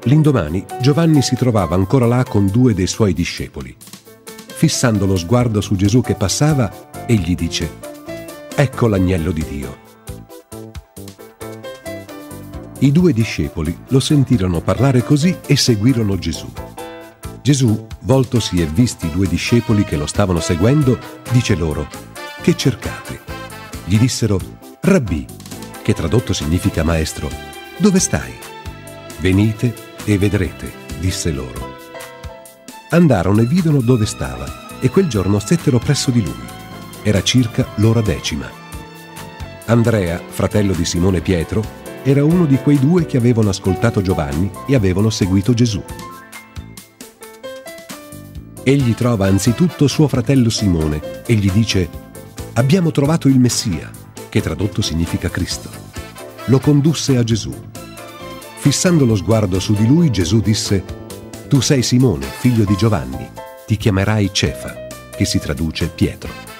L'indomani Giovanni si trovava ancora là con 2 dei suoi discepoli. Fissando lo sguardo su Gesù che passava, egli dice: «Ecco l'agnello di Dio». I 2 discepoli lo sentirono parlare così e seguirono Gesù. Gesù, voltosi e visti i 2 discepoli che lo stavano seguendo, dice loro: «Che cercate?» Gli dissero: «Rabbì», che tradotto significa maestro, «dove stai?» «Venite e vedrete», disse loro. Andarono e vidono dove stava, e quel giorno stettero presso di lui. Era circa l'ora 10. Andrea, fratello di Simone Pietro, era uno di quei 2 che avevano ascoltato Giovanni e avevano seguito Gesù. Egli trova anzitutto suo fratello Simone e gli dice: «Abbiamo trovato il Messia», che tradotto significa Cristo. Lo condusse a Gesù. Fissando lo sguardo su di lui, Gesù disse: «Tu sei Simone, figlio di Giovanni, ti chiamerai Cefa», che si traduce Pietro.